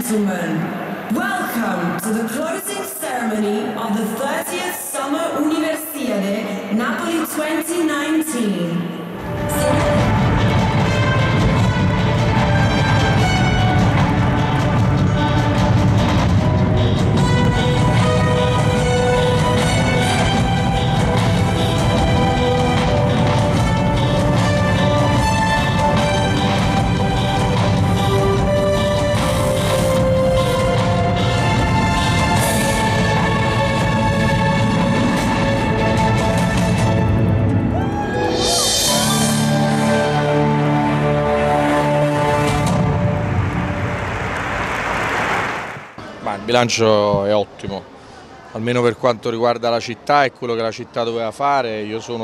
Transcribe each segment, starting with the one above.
gentlemen, welcome to the closing ceremony of the 30th Summer Universiade Napoli 2019. Il bilancio è ottimo, almeno per quanto riguarda la città e quello che la città doveva fare. Io sono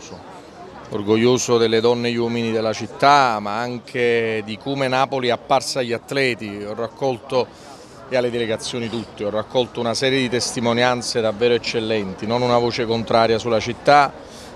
orgoglioso delle donne e gli uomini della città, ma anche di come Napoli è apparsa agli atleti. Ho raccolto, e alle delegazioni tutte, ho raccolto una serie di testimonianze davvero eccellenti, non una voce contraria sulla città.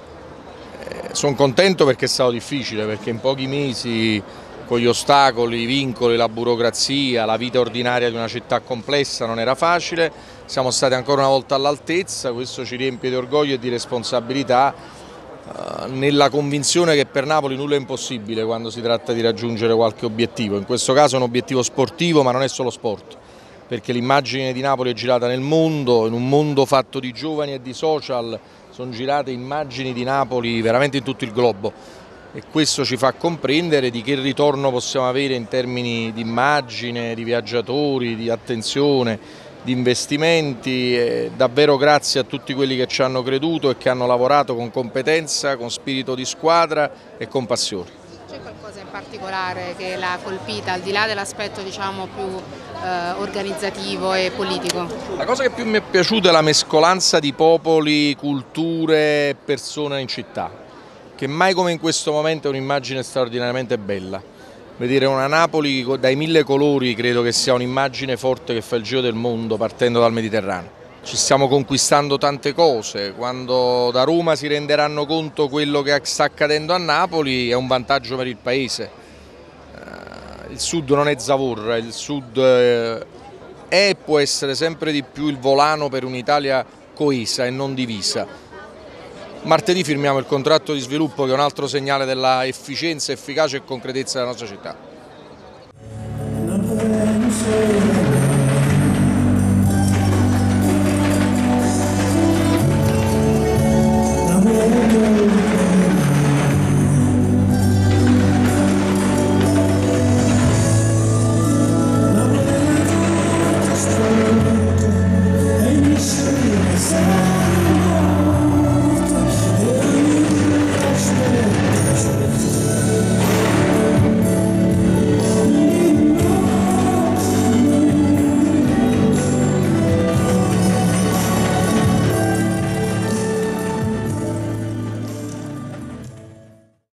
Sono contento perché è stato difficile, perché in pochi mesi, con gli ostacoli, i vincoli, la burocrazia, la vita ordinaria di una città complessa, non era facile. Siamo stati ancora una volta all'altezza, questo ci riempie di orgoglio e di responsabilità, nella convinzione che per Napoli nulla è impossibile quando si tratta di raggiungere qualche obiettivo. In questo caso è un obiettivo sportivo, ma non è solo sport, perché l'immagine di Napoli è girata nel mondo, in un mondo fatto di giovani e di social, sono girate immagini di Napoli veramente in tutto il globo. E questo ci fa comprendere di che ritorno possiamo avere in termini di immagine, di viaggiatori, di attenzione, di investimenti. E davvero grazie a tutti quelli che ci hanno creduto e che hanno lavorato con competenza, con spirito di squadra e con passione. C'è qualcosa in particolare che l'ha colpita, al di là dell'aspetto diciamo più organizzativo e politico? La cosa che più mi è piaciuta è la mescolanza di popoli, culture e persone in città, che mai come in questo momento è un'immagine straordinariamente bella. Vedere una Napoli dai 1000 colori credo che sia un'immagine forte che fa il giro del mondo partendo dal Mediterraneo. Ci stiamo conquistando tante cose, quando da Roma si renderanno conto quello che sta accadendo a Napoli è un vantaggio per il Paese. Il Sud non è zavorra, il Sud è e può essere sempre di più il volano per un'Italia coesa e non divisa. Martedì firmiamo il contratto di sviluppo, che è un altro segnale della efficienza, efficacia e concretezza della nostra città.